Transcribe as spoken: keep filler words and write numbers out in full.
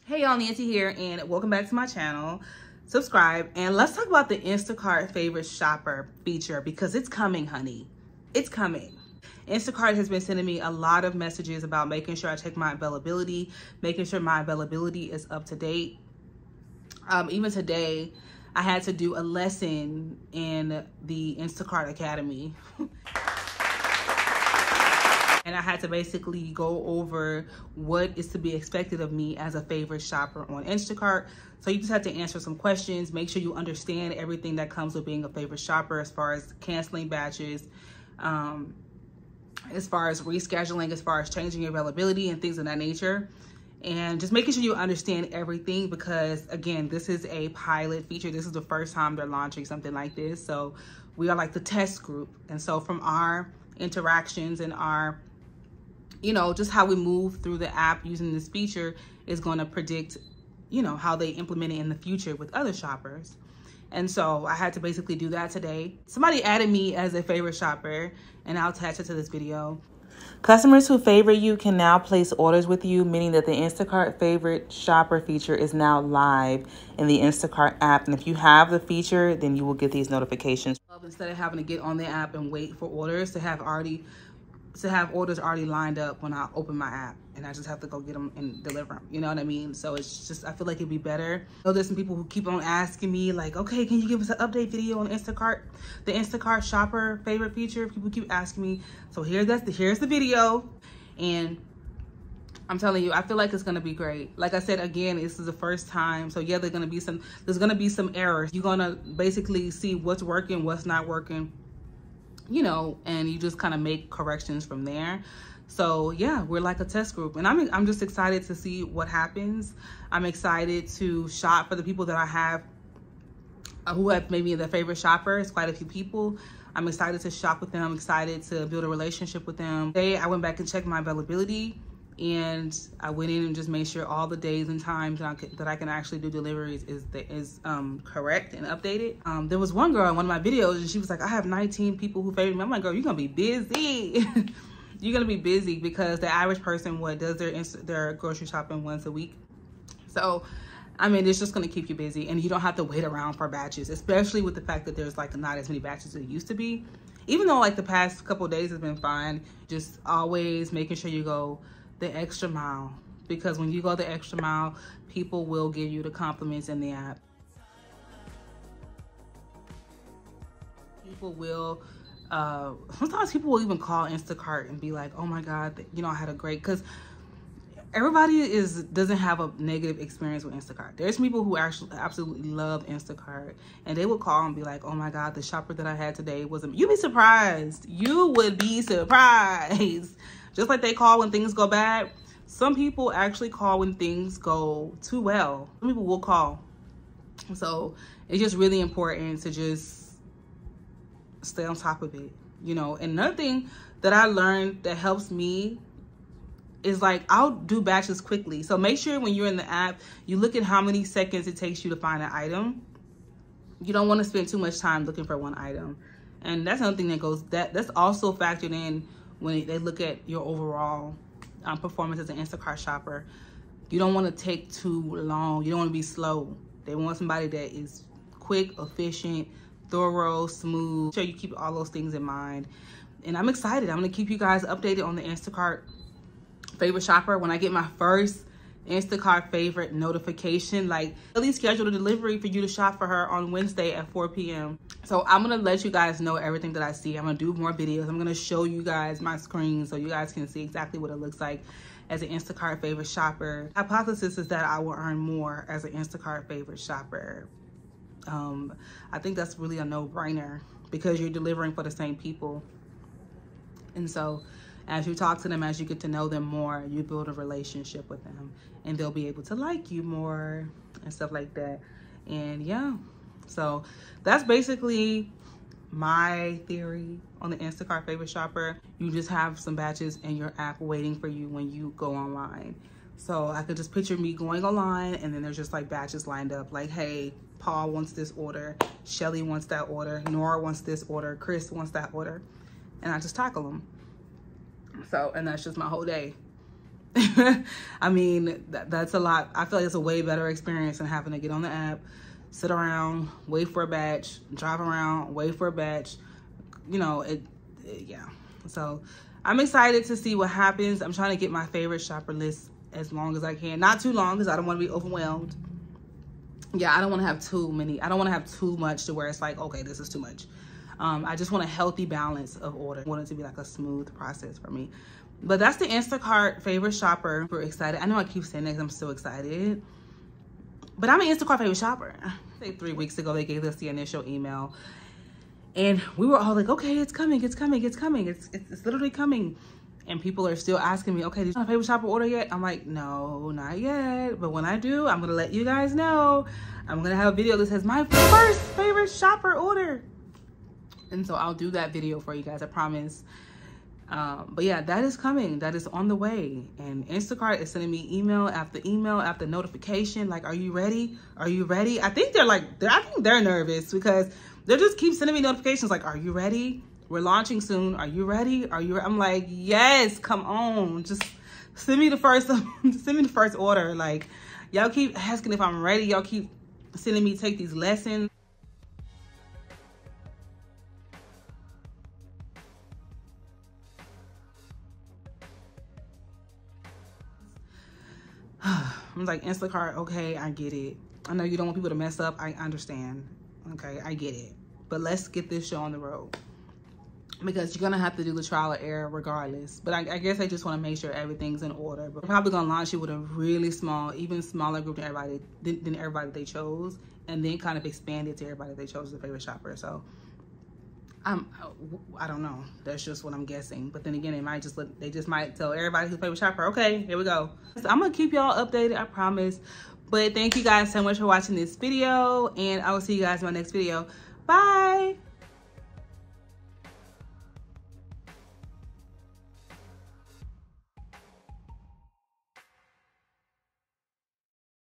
Hey y'all, Nancy here, and welcome back to my channel. Subscribe, and let's talk about the Instacart favorite shopper feature because it's coming, honey. It's coming. Instacart has been sending me a lot of messages about making sure I check my availability, making sure my availability is up to date. Um, even today, I had to do a lesson in the Instacart Academy. And I had to basically go over what is to be expected of me as a favorite shopper on Instacart. So you just have to answer some questions, make sure you understand everything that comes with being a favorite shopper as far as canceling batches, um, as far as rescheduling, as far as changing your availability and things of that nature. And just making sure you understand everything because, again, this is a pilot feature. This is the first time they're launching something like this. So we are like the test group. And so from our interactions and our you know, just how we move through the app using this feature is going to predict, you know, how they implement it in the future with other shoppers. And so I had to basically do that today. Somebody added me as a favorite shopper, and I'll attach it to this video. Customers who favorite you can now place orders with you, meaning that the Instacart favorite shopper feature is now live in the Instacart app. And if you have the feature, then you will get these notifications. Instead of having to get on the app and wait for orders, to have already to have orders already lined up when I open my app, and I just have to go get them and deliver them. You know what I mean? So it's just, I feel like it'd be better. So there's some people who keep on asking me like, okay, can you give us an update video on Instacart, the Instacart shopper favorite feature? People keep asking me. So here's that's the, here's the video. And I'm telling you, I feel like it's gonna be great. Like I said, again, this is the first time. So yeah, there's gonna be some, there's gonna be some errors. You're gonna basically see what's working, what's not working, you know, and you just kind of make corrections from there. So yeah, we're like a test group, and I'm I'm just excited to see what happens. I'm excited to shop for the people that I have uh, who have maybe their favorite shoppers, quite a few people. I'm excited to shop with them. I'm excited to build a relationship with them. Today, I went back and checked my availability, and I went in and just made sure all the days and times that I can, that I can actually do deliveries is is um, correct and updated. Um, there was one girl in one of my videos, and she was like, I have nineteen people who favor me. I'm like, girl, you're gonna be busy. You're gonna be busy because the average person what does their their grocery shopping once a week. So, I mean, it's just gonna keep you busy, and you don't have to wait around for batches, especially with the fact that there's like not as many batches as there used to be. Even though like the past couple of days has been fine, just always making sure you go the extra mile, because when you go the extra mile, people will give you the compliments in the app. People will, uh, sometimes people will even call Instacart and be like, oh my God, you know, I had a great, because everybody is doesn't have a negative experience with Instacart. There's people who actually absolutely love Instacart, and they would call and be like, oh my God, the shopper that I had today was, a, you'd be surprised. You would be surprised. Just like they call when things go bad, some people actually call when things go too well. Some people will call. So it's just really important to just stay on top of it, you know. And another thing that I learned that helps me is like, I'll do batches quickly. So make sure when you're in the app, you look at how many seconds it takes you to find an item. You don't want to spend too much time looking for one item. And that's another thing that goes, that that's also factored in when they look at your overall um, performance as an Instacart shopper. You don't want to take too long. You don't want to be slow. They want somebody that is quick, efficient, thorough, smooth. Sure you keep all those things in mind. And I'm excited. I'm going to keep you guys updated on the Instacart favorite shopper. When I get my first Instacart favorite notification, like at least schedule a delivery for you to shop for her on Wednesday at four P M So I'm gonna let you guys know everything that I see. I'm gonna do more videos. I'm gonna show you guys my screen so you guys can see exactly what it looks like as an Instacart favorite shopper. Hypothesis is that I will earn more as an Instacart favorite shopper. Um, I think that's really a no-brainer because you're delivering for the same people. And so as you talk to them, as you get to know them more, you build a relationship with them, and they'll be able to like you more and stuff like that. And yeah, so that's basically my theory on the Instacart favorite shopper. You just have some batches in your app waiting for you when you go online. So I could just picture me going online, and then there's just like batches lined up like, hey, Paul wants this order, Shelly wants that order, Nora wants this order, Chris wants that order, and I just tackle them. So, and that's just my whole day. I mean, that, that's a lot. I feel like it's a way better experience than having to get on the app, sit around, wait for a batch, drive around, wait for a batch. You know, it, it yeah. So I'm excited to see what happens. I'm trying to get my favorite shopper list as long as I can. Not too long, because I don't want to be overwhelmed. Yeah, I don't want to have too many. I don't want to have too much to where it's like, okay, this is too much. Um, I just want a healthy balance of order. I want it to be like a smooth process for me. But that's the Instacart favorite shopper. We're excited. I know I keep saying that because I'm so excited. But I'm an Instacart favorite shopper. I think three weeks ago, they gave us the initial email. And we were all like, okay, it's coming, it's coming, it's coming. It's, it's, it's literally coming. And people are still asking me, okay, did you have a favorite shopper order yet? I'm like, no, not yet. But when I do, I'm gonna let you guys know. I'm gonna have a video that says my first favorite shopper order. And so I'll do that video for you guys, I promise. Um, but yeah, that is coming. That is on the way. And Instacart is sending me email after email after notification. Like, are you ready? Are you ready? I think they're like, they're, I think they're nervous because they just keep sending me notifications like, are you ready? We're launching soon. Are you ready? Are you? Re I'm like, yes, come on. Just send me the first, send me the first order. Like, y'all keep asking if I'm ready. Y'all keep sending me take these lessons. I'm like, Instacart, okay, I get it. I know you don't want people to mess up. I understand. Okay, I get it. But let's get this show on the road. Because you're gonna have to do the trial and error regardless. But I, I guess I just want to make sure everything's in order. But we're probably gonna launch it with a really small, even smaller group than everybody than, than everybody they chose, and then kind of expand it to everybody they chose as a favorite shopper. So I'm, I don't know. That's just what I'm guessing. But then again, they might just look, they just might tell everybody who's favorite shopper, okay, here we go. So I'm gonna keep y'all updated, I promise. But thank you guys so much for watching this video, and I will see you guys in my next video. Bye.